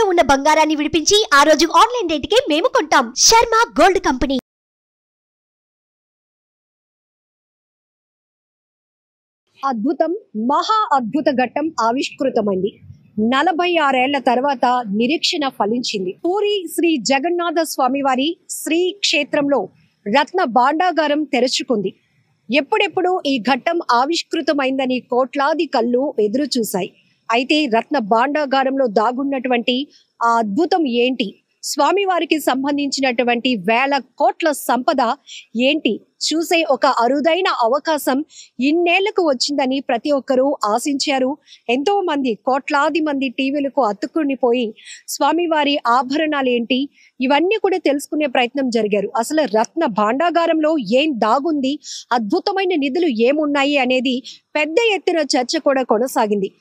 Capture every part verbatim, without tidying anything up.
తాకట్టులో ఉన్న బంగారాన్ని విడిపించి ఆ రోజు ఆన్లైన్ రేటుకే మేము కొంటాం. Sharma gold company. అద్భుతం, మహా అద్భుత ఘట్టం ఆవిష్కృతమైంది. నలభై ఆరేళ్ల తర్వాత నిరీక్షణ ఫలించింది. పూరి శ్రీ జగన్నాథ స్వామివారి శ్రీ క్షేత్రంలో రత్న భాండాగారం తెరుచుకుంది. ఎప్పుడెప్పుడు ఈ ఘట్టం ఆవిష్కృతమైందని కోట్లాది కళ్ళు ఎదురు చూశాయి. అయితే రత్న భాండాగారంలో దాగున్నటువంటి ఆ అద్భుతం ఏంటి, స్వామివారికి సంబంధించినటువంటి వేల కోట్ల సంపద ఏంటి చూసే ఒక అరుదైన అవకాశం ఇన్నేళ్లకు వచ్చిందని ప్రతి ఒక్కరూ ఆశించారు. ఎంతో మంది, కోట్లాది మంది టీవీలకు అతుక్కునిపోయి స్వామివారి ఆభరణాలు ఏంటి ఇవన్నీ కూడా తెలుసుకునే ప్రయత్నం జరిగారు. అసలు రత్న భాండాగారంలో ఏం దాగుంది, అద్భుతమైన నిధులు ఏమున్నాయి అనేది పెద్ద ఎత్తున చర్చ కూడా కొనసాగింది.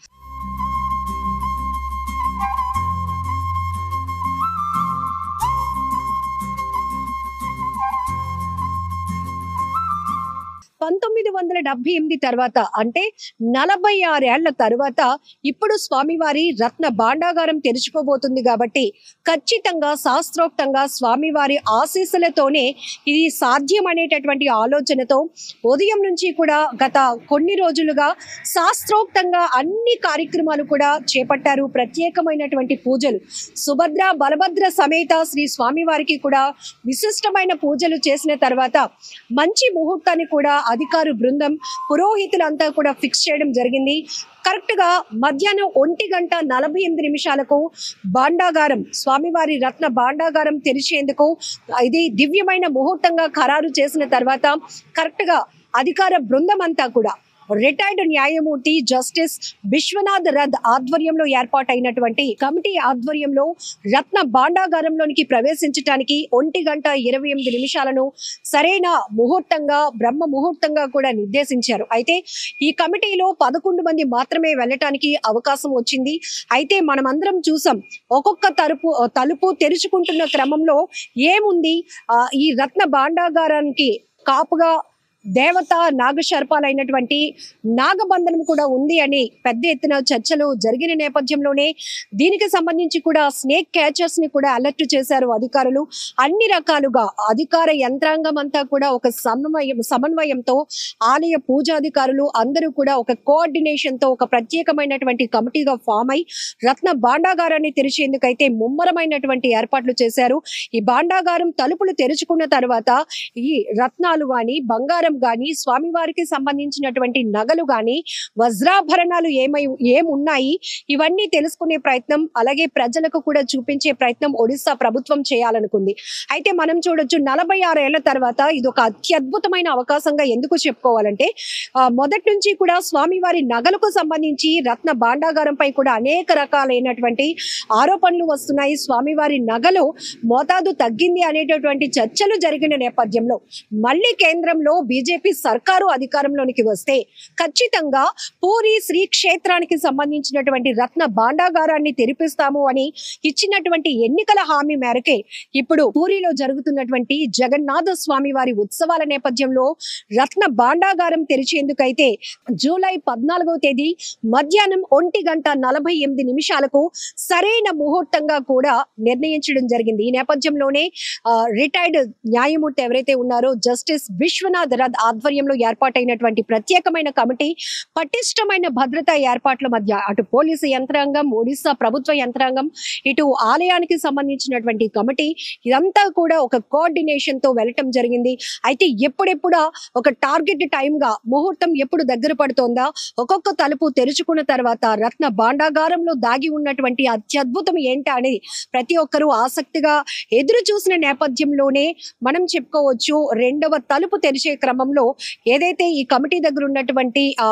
పంతొమ్మిది వందల డెబ్బై ఎనిమిది తర్వాత అంటే నలభై ఆరేళ్ల తర్వాత ఇప్పుడు స్వామివారి రత్న భాండాగారం తెరుచుకోబోతుంది కాబట్టి ఖచ్చితంగా శాస్త్రోక్తంగా స్వామివారి ఆశీస్సులతోనే ఇది సాధ్యం అనేటటువంటి ఆలోచనతో ఉదయం నుంచి కూడా గత కొన్ని రోజులుగా శాస్త్రోక్తంగా అన్ని కార్యక్రమాలు కూడా చేపట్టారు. ప్రత్యేకమైనటువంటి పూజలు, సుభద్ర బలభద్ర సమేత శ్రీ స్వామివారికి కూడా విశిష్టమైన పూజలు చేసిన తర్వాత మంచి ముహూర్తాన్ని కూడా అధికారు బృందం, పురోహితులంతా కూడా ఫిక్స్ చేయడం జరిగింది. కరెక్ట్ గా మధ్యాహ్నం ఒంటి గంట నలభై ఎనిమిది నిమిషాలకు భాండాగారం, స్వామివారి రత్న భాండాగారం తెరిచేందుకు ఇది దివ్యమైన ముహూర్తంగా ఖరారు చేసిన తర్వాత కరెక్ట్ గా అధికార బృందం అంతా కూడా రిటైర్డ్ న్యాయమూర్తి జస్టిస్ విశ్వనాథ్ రథ్ ఆధ్వర్యంలో ఏర్పాటైనటువంటి కమిటీ ఆధ్వర్యంలో రత్న భాండాగారంలోనికి ప్రవేశించడానికి ఒంటి గంట ఇరవై ఎనిమిది నిమిషాలను సరైన ముహూర్తంగా, బ్రహ్మ ముహూర్తంగా కూడా నిర్దేశించారు. అయితే ఈ కమిటీలో పదకొండు మంది మాత్రమే వెళ్ళటానికి అవకాశం వచ్చింది. అయితే మనమందరం చూసాం, ఒక్కొక్క తలుపు తలుపు తెరుచుకుంటున్న క్రమంలో ఏముంది, ఈ రత్న భాండాగారానికి కాపుగా దేవత నాగశర్పాలైనటువంటి నాగబంధనం కూడా ఉంది అని పెద్ద ఎత్తున చర్చలు జరిగిన నేపథ్యంలోనే దీనికి సంబంధించి కూడా స్నేక్ క్యాచర్స్ ని కూడా అలర్ట్ చేశారు అధికారులు. అన్ని రకాలుగా అధికార యంత్రాంగం అంతా కూడా ఒక సమన్వయం సమన్వయంతో ఆలయ పూజాధికారులు అందరూ కూడా ఒక కోఆర్డినేషన్ తో ఒక ప్రత్యేకమైనటువంటి కమిటీగా ఫామ్ అయి రత్న భాండాగారాన్ని తెరిచేందుకైతే ముమ్మరమైనటువంటి ఏర్పాట్లు చేశారు. ఈ భాండాగారం తలుపులు తెరుచుకున్న తర్వాత ఈ రత్నాలు గాని, బంగారం గాని, స్వామివారికి సంబంధించినటువంటి నగలు గాని, వజ్రాభరణాలు ఏమై ఏమున్నాయి ఇవన్నీ తెలుసుకునే ప్రయత్నం, అలాగే ప్రజలకు కూడా చూపించే ప్రయత్నం ఒడిశా ప్రభుత్వం చేయాలనుకుంది. అయితే మనం చూడొచ్చు, నలభై ఆరు ఏళ్ల తర్వాత ఇది ఒక అత్యద్భుతమైన అవకాశంగా ఎందుకు చెప్పుకోవాలంటే మొదటి నుంచి కూడా స్వామివారి నగలకు సంబంధించి రత్న భాండాగారంపై కూడా అనేక రకాలైనటువంటి ఆరోపణలు వస్తున్నాయి. స్వామివారి నగలు మోతాదు తగ్గింది అనేటటువంటి చర్చలు జరిగిన నేపథ్యంలో మళ్ళీ కేంద్రంలో బీజేపీ సర్కారు అధికారంలోనికి వస్తే ఖచ్చితంగా పూరి శ్రీ క్షేత్రానికి సంబంధించినటువంటి రత్న భాండాగారాన్ని తెరిపిస్తాము అని ఇచ్చినటువంటి ఎన్నికల హామీ మేరకే ఇప్పుడు పూరిలో జరుగుతున్నటువంటి జగన్నాథ స్వామి వారి ఉత్సవాల నేపథ్యంలో రత్న భాండాగారం తెరిచేందుకైతే జూలై పద్నాలుగవ తేదీ మధ్యాహ్నం ఒంటి గంట నలభై ఎనిమిది నిమిషాలకు సరైన ముహూర్తంగా కూడా నిర్ణయించడం జరిగింది. ఈ నేపథ్యంలోనే రిటైర్డ్ న్యాయమూర్తి ఎవరైతే ఉన్నారో జస్టిస్ విశ్వనాథ్ రథ్ ఆధ్వర్యంలో ఏర్పాటైనటువంటి ప్రత్యేకమైన కమిటీ పటిష్టమైన భద్రతా ఏర్పాట్ల మధ్య అటు పోలీసు యంత్రాంగం, ఒడిశా ప్రభుత్వ యంత్రాంగం, ఇటు ఆలయానికి సంబంధించినటువంటి కమిటీ ఇదంతా కూడా ఒక కోఆర్డినేషన్ తో వెళ్ళటం జరిగింది. అయితే ఎప్పుడెప్పుడా ఒక టార్గెట్ టైం గా ముహూర్తం ఎప్పుడు దగ్గర పడుతోందా, ఒక్కొక్క తలుపు తెరుచుకున్న తర్వాత రత్న భాండాగారంలో దాగి ఉన్నటువంటి అత్యద్భుతం ఏంటా అని ప్రతి ఒక్కరూ ఆసక్తిగా ఎదురు చూసిన నేపథ్యంలోనే మనం చెప్పుకోవచ్చు, రెండవ తలుపు తెరిచే క్రమంలో ఏదైతే ఈ కమిటీ దగ్గర ఉన్నటువంటి ఆ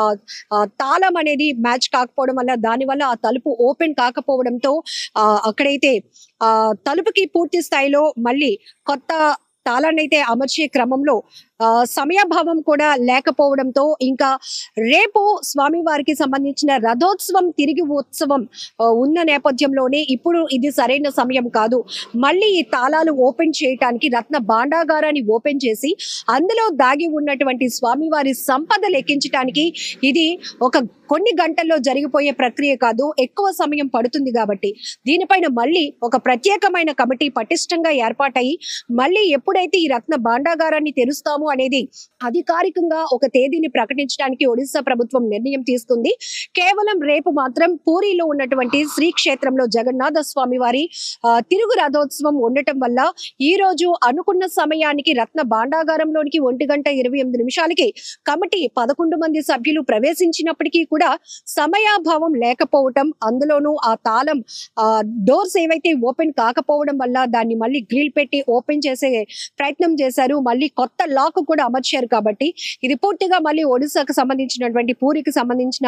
తాళం అనేది మ్యాచ్ కాకపోవడం వల్ల, దానివల్ల ఆ తలుపు ఓపెన్ కాకపోవడంతో ఆ అక్కడైతే ఆ తలుపుకి పూర్తి స్థాయిలో మళ్ళీ కొత్త తాళాన్ని అయితే అమర్చే క్రమంలో సమయాభావం కూడా లేకపోవడంతో ఇంకా రేపు స్వామివారికి సంబంధించిన రథోత్సవం తిరిగి ఉత్సవం ఉన్న నేపథ్యంలోనే ఇప్పుడు ఇది సరైన సమయం కాదు. మళ్ళీ ఈ తాళాలు ఓపెన్ చేయడానికి రత్న భాండాగారాన్ని ఓపెన్ చేసి అందులో దాగి ఉన్నటువంటి స్వామివారి సంపద లెక్కించడానికి ఇది ఒక కొన్ని గంటల్లో జరిగిపోయే ప్రక్రియ కాదు, ఎక్కువ సమయం పడుతుంది. కాబట్టి దీనిపైన మళ్ళీ ఒక ప్రత్యేకమైన కమిటీ పటిష్టంగా ఏర్పాటయి మళ్ళీ ఎప్పుడైతే ఈ రత్న భాండాగారాన్ని తెరుస్తాము అనేది అధికారికంగా ఒక తేదీని ప్రకటించడానికి ఒడిశా ప్రభుత్వం నిర్ణయం తీసుకుంది. కేవలం రేపు మాత్రం పూరిలో ఉన్నటువంటి శ్రీక్షేత్రంలో జగన్నాథ స్వామి వారి తిరుగు రథోత్సవం ఉండటం వల్ల ఈ రోజు అనుకున్న సమయానికి రత్న భాండాగారంలోనికి ఒంటి గంట ఇరవై ఎనిమిది నిమిషాలకి కమిటీ పదకొండు మంది సభ్యులు ప్రవేశించినప్పటికీ కూడా సమయాభావం లేకపోవటం, అందులోనూ ఆ తాళం ఆ డోర్స్ ఏవైతే ఓపెన్ కాకపోవడం వల్ల దాన్ని మళ్ళీ గ్రిల్ పెట్టి ఓపెన్ చేసే ప్రయత్నం చేశారు. మళ్ళీ కొత్త లాక్ కూడా అమర్చారు. కాబట్టి ఇది పూర్తిగా మళ్ళీ ఒడిశాకు సంబంధించినటువంటి పూరికి సంబంధించిన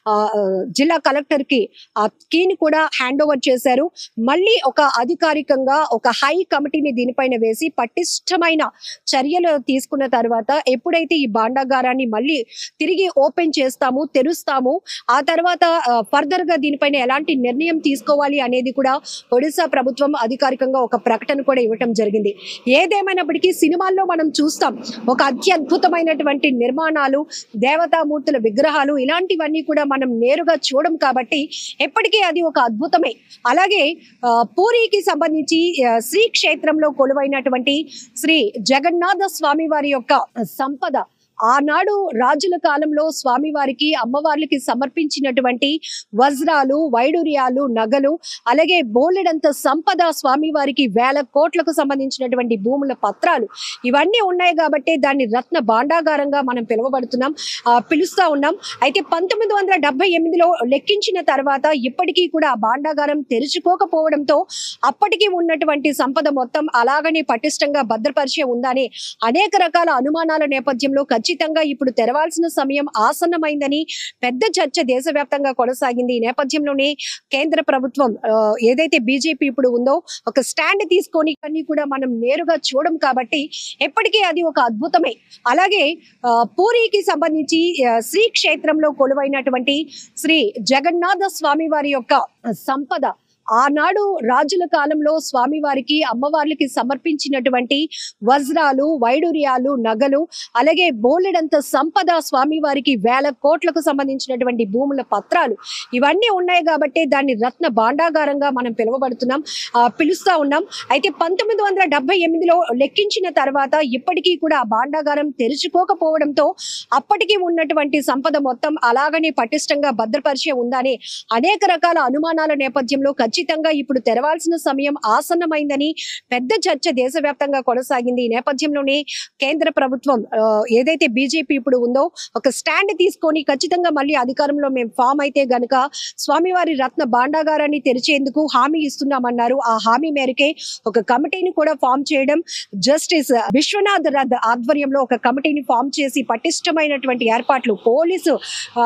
జిల్లా కలెక్టర్ కి ఆ కీని కూడా హ్యాండ్ ఓవర్ చేశారు. మళ్ళీ ఒక అధికారికంగా ఒక హై కమిటీని దీనిపైన వేసి పటిష్టమైన చర్యలు తీసుకున్న తర్వాత ఎప్పుడైతే ఈ భాండాగారాన్ని మళ్ళీ తిరిగి ఓపెన్ చేస్తాము, తెరుస్తాము, ఆ తర్వాత ఫర్దర్ గా దీనిపైన ఎలాంటి నిర్ణయం తీసుకోవాలి అనేది కూడా ఒడిశా ప్రభుత్వం అధికారికంగా ఒక ప్రకటన కూడా ఇవ్వటం జరిగింది. ఏదేమైనప్పటికీ సినిమాల్లో మనం చూస్తాం ఒక అత్యద్భుతమైనటువంటి నిర్మాణాలు, దేవతామూర్తుల విగ్రహాలు, ఇలాంటివన్నీ కూడా మనం నేరుగా చూడం. కాబట్టి ఎప్పటికీ అది ఒక అద్భుతమే. అలాగే పూరికి సంబంధించి శ్రీక్షేత్రంలో కొలువైనటువంటి శ్రీ జగన్నాథ స్వామి వారి యొక్క సంపద ఆనాడు రాజుల కాలంలో స్వామివారికి అమ్మవార్లకి సమర్పించినటువంటి వజ్రాలు, వైడూర్యాలు, నగలు, అలాగే బోలెడంత సంపద, స్వామివారికి వేల కోట్లకు సంబంధించినటువంటి భూముల పత్రాలు ఇవన్నీ ఉన్నాయి. కాబట్టి దాన్ని రత్న భాండాగారంగా మనం పిలువబడుతున్నాం పిలుస్తా ఉన్నాం. అయితే పంతొమ్మిది వందల డెబ్బై ఎనిమిదిలో లెక్కించిన తర్వాత ఇప్పటికీ కూడా ఆ భాండాగారం తెరుచుకోకపోవడంతో అప్పటికి ఉన్నటువంటి సంపద మొత్తం అలాగనే పటిష్టంగా భద్రపరిచే ఉందని అనేక రకాల అనుమానాల నేపథ్యంలో ఖచ్చితంగా ఇప్పుడు తెరవాల్సిన సమయం ఆసన్నమైందని పెద్ద చర్చ దేశవ్యాప్తంగా కొనసాగింది. ఈ నేపథ్యంలోనే కేంద్ర ప్రభుత్వం ఏదైతే బీజేపీ ఇప్పుడు ఉందో ఒక స్టాండ్ తీసుకొని అన్ని కూడా మనం నేరుగా చూడం. కాబట్టి ఎప్పటికీ అది ఒక అద్భుతమే. అలాగే పూరికి సంబంధించి శ్రీక్షేత్రంలో కొలువైనటువంటి శ్రీ జగన్నాథ స్వామి వారి యొక్క సంపద ఆనాడు రాజుల కాలంలో స్వామివారికి అమ్మవార్లకి సమర్పించినటువంటి వజ్రాలు, వైడూర్యాలు, నగలు, అలాగే బోలెడంత సంపద, స్వామివారికి వేల కోట్లకు సంబంధించినటువంటి భూముల పత్రాలు ఇవన్నీ ఉన్నాయి. కాబట్టి దాన్ని రత్న భాండాగారంగా మనం పిలువబడుతున్నాం పిలుస్తా ఉన్నాం. అయితే పంతొమ్మిది వందల డెబ్బై ఎనిమిదిలో లెక్కించిన తర్వాత ఇప్పటికీ కూడా ఆ భాండాగారం తెరుచుకోకపోవడంతో అప్పటికి ఉన్నటువంటి సంపద మొత్తం అలాగనే పటిష్టంగా భద్రపరిచే ఉందని అనేక రకాల అనుమానాల నేపథ్యంలో ఖచ్చితంగా ఇప్పుడు తెరవాల్సిన సమయం ఆసన్నమైందని పెద్ద చర్చ దేశవ్యాప్తంగా కొనసాగింది. ఈ నేపథ్యంలోనే కేంద్ర ప్రభుత్వం ఏదైతే బీజేపీ ఇప్పుడు ఉందో ఒక స్టాండ్ తీసుకొని ఖచ్చితంగా మళ్ళీ అధికారంలో మేము ఫామ్ అయితే గనుక స్వామివారి రత్న భాండాగారాన్ని తెరిచేందుకు హామీ ఇస్తున్నామన్నారు. ఆ హామీ మేరకే ఒక కమిటీని కూడా ఫామ్ చేయడం, జస్టిస్ విశ్వనాథ్ రథ్ ఆధ్వర్యంలో ఒక కమిటీని ఫామ్ చేసి పటిష్టమైనటువంటి ఏర్పాట్లు, పోలీసు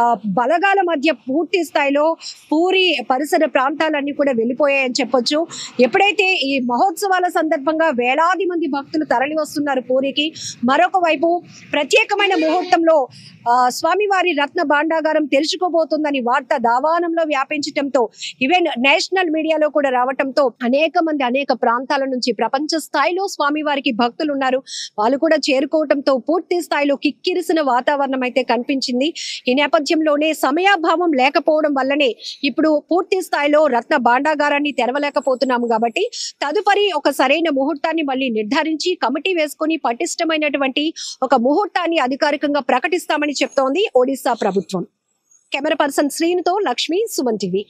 బలగాల మధ్య పూర్తి స్థాయిలో పూరి పరిసర ప్రాంతాలన్నీ కూడా వెళ్ళిపోయాయని చెప్పొచ్చు. ఎప్పుడైతే ఈ మహోత్సవాల సందర్భంగా వేలాది మంది భక్తులు తరలి వస్తున్నారు పూరికి, మరొక వైపు ప్రత్యేకమైన ముహూర్తంలో స్వామివారి రత్న భాండాగారం తెరుచుకోబోతుందని వార్త దావానంలో వ్యాపించటంతో ఈవెన్ నేషనల్ మీడియాలో కూడా రావటంతో అనేక మంది అనేక ప్రాంతాల నుంచి ప్రపంచ స్థాయిలో స్వామివారికి భక్తులు ఉన్నారు. వాళ్ళు కూడా చేరుకోవటంతో పూర్తి స్థాయిలో కిక్కిరిసిన వాతావరణం అయితే కనిపించింది. ఈ నేపథ్యంలోనే సమయాభావం లేకపోవడం వల్లనే ఇప్పుడు పూర్తి స్థాయిలో రత్న భాండాగారాన్ని తెరవలేకపోతున్నాము. కాబట్టి తదుపరి ఒక సరైన ముహూర్తాన్ని మళ్ళీ నిర్ధారించి కమిటీ వేసుకొని పటిష్టమైనటువంటి ఒక ముహూర్తాన్ని అధికారికంగా ప్రకటిస్తామని చెప్తోంది ఒడిశా ప్రభుత్వం. కెమెరా పర్సన్ శ్రీనుతో లక్ష్మి, సుమన్ టీవీ.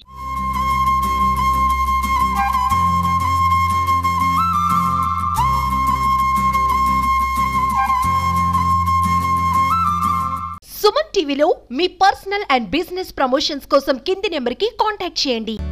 సుమన్ టీవీలో మీ పర్సనల్ అండ్ బిజినెస్ ప్రమోషన్స్ కోసం కింది నెంబర్కి కాంటాక్ట్ చేయండి.